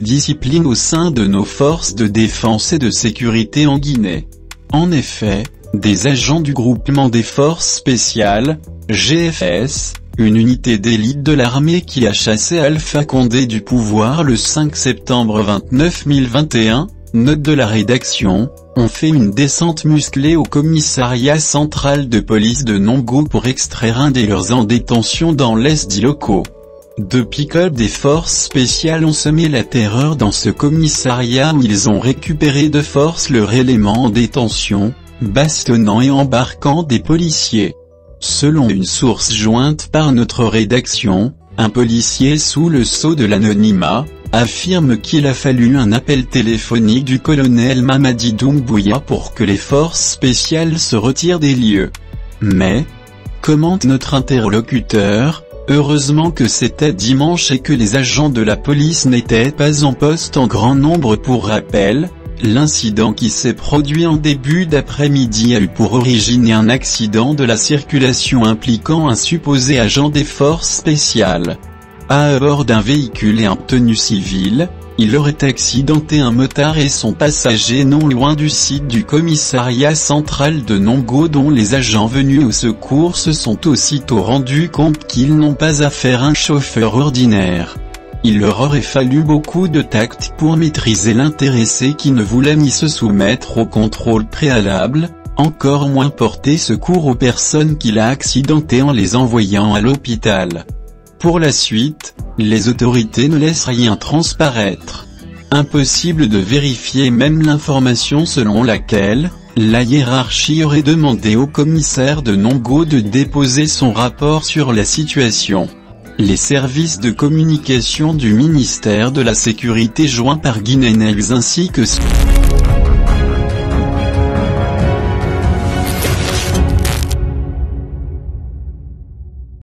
discipline au sein de nos forces de défense et de sécurité en Guinée. En effet, des agents du groupement des forces spéciales, GFS, une unité d'élite de l'armée qui a chassé Alpha Condé du pouvoir le 5 septembre 2021, note de la rédaction, ont fait une descente musclée au commissariat central de police de Nongo pour extraire un des leurs en détention dans l'est d'Iloko. Deux pick-up des forces spéciales ont semé la terreur dans ce commissariat où ils ont récupéré de force leur élément en détention, bastonnant et embarquant des policiers. Selon une source jointe par notre rédaction, un policier sous le sceau de l'anonymat, affirme qu'il a fallu un appel téléphonique du colonel Mamadi Doumbouya pour que les forces spéciales se retirent des lieux. Mais, commente notre interlocuteur, heureusement que c'était dimanche et que les agents de la police n'étaient pas en poste en grand nombre. Pour rappel, l'incident qui s'est produit en début d'après-midi a eu pour origine un accident de la circulation impliquant un supposé agent des forces spéciales. À bord d'un véhicule et en tenue civile, il aurait accidenté un motard et son passager non loin du site du commissariat central de Nongo, dont les agents venus au secours se sont aussitôt rendus compte qu'ils n'ont pas affaire à un chauffeur ordinaire. Il leur aurait fallu beaucoup de tact pour maîtriser l'intéressé qui ne voulait ni se soumettre au contrôle préalable, encore moins porter secours aux personnes qu'il a accidentées en les envoyant à l'hôpital. Pour la suite, les autorités ne laissent rien transparaître. Impossible de vérifier même l'information selon laquelle la hiérarchie aurait demandé au commissaire de Nongo de déposer son rapport sur la situation. Les services de communication du ministère de la Sécurité joints par Guinénex ainsi que